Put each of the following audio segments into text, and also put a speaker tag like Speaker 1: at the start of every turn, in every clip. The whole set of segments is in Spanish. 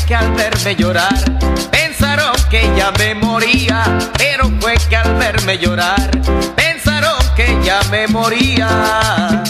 Speaker 1: que al verme llorar pensaron que ya me moría, pero fue que al verme llorar pensaron que ya me moría.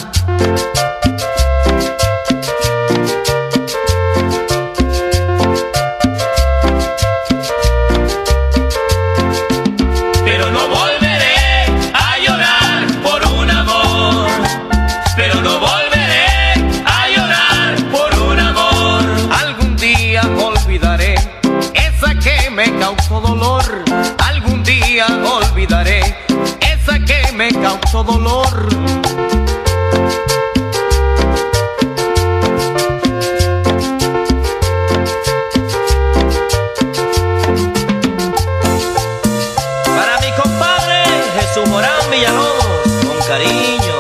Speaker 2: Pero no volveré a llorar por un amor, pero no volveré a llorar por un amor.
Speaker 1: Algún día olvidaré esa que me causó dolor, algún día olvidaré esa que me causó dolor.
Speaker 3: Para mi compadre Jesús Morán Villalobos, con cariño.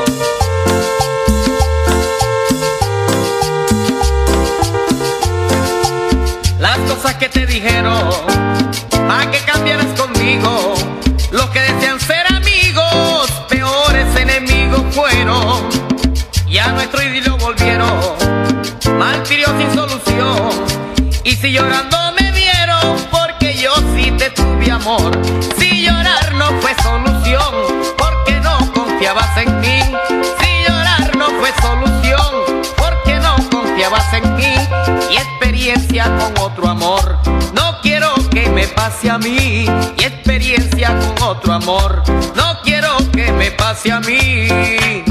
Speaker 1: Las cosas que te dijeron, a que cambiaras conmigo. Los que desean ser amigos, peores enemigos fueron. Y a nuestro idilio volvieron, martirio sin solución. Y si llorando me vieron, porque yo sí te tuve amor. Si llorar no fue solución, porque no confiabas en mí. Si llorar no fue solución, porque no confiabas en mí. Y experiencia con otro amor no quiero que me pase a mí. Y experiencia con otro amor no quiero que me pase a mí.